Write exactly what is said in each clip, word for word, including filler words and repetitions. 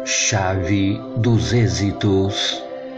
Chave dos êxitos.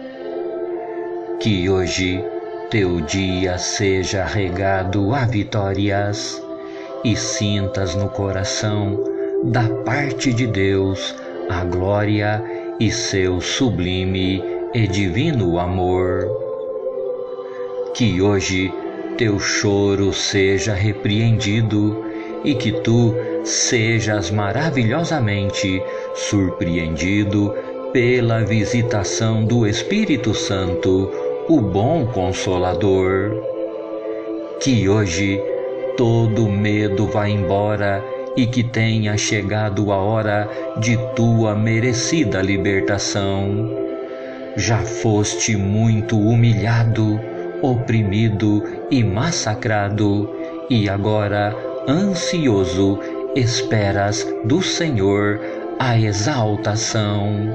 Que hoje teu dia seja regado a vitórias e sintas no coração, da parte de Deus, a glória e seu sublime e divino amor. Que hoje teu choro seja repreendido e que tu sejas maravilhosamente surpreendido pela visitação do Espírito Santo, o bom Consolador. Que hoje todo medo vá embora e que tenha chegado a hora de tua merecida libertação. Já foste muito humilhado, oprimido e massacrado, e agora, ansioso, esperas do Senhor a exaltação.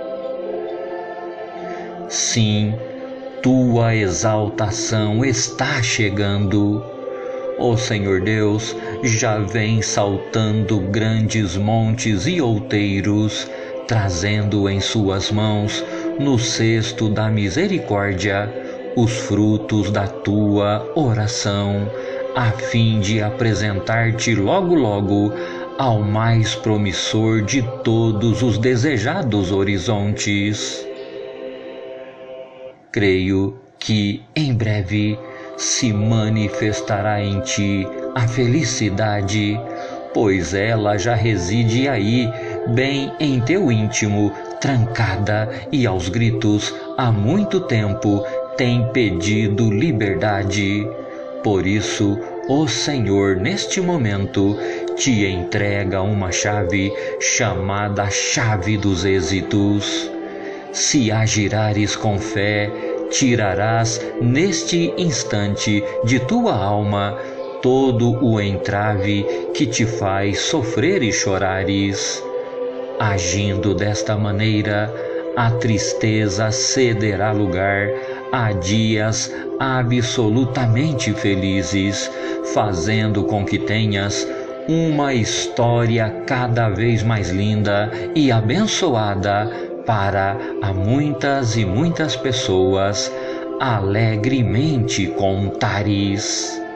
Sim, tua exaltação está chegando. O Senhor Deus já vem saltando grandes montes e outeiros, trazendo em suas mãos, no cesto da misericórdia, os frutos da tua oração, a fim de apresentar-te logo logo ao mais promissor de todos os desejados horizontes. Creio que em breve se manifestará em ti a felicidade, pois ela já reside aí, bem em teu íntimo, trancada e aos gritos há muito tempo tem pedido liberdade. Por isso, o Senhor, neste momento, te entrega uma chave chamada chave dos êxitos. Se agirares com fé, tirarás neste instante de tua alma todo o entrave que te faz sofrer e chorares. Agindo desta maneira, a tristeza cederá lugar a dias absolutamente felizes, fazendo com que tenhas uma história cada vez mais linda e abençoada para a muitas e muitas pessoas alegremente contares.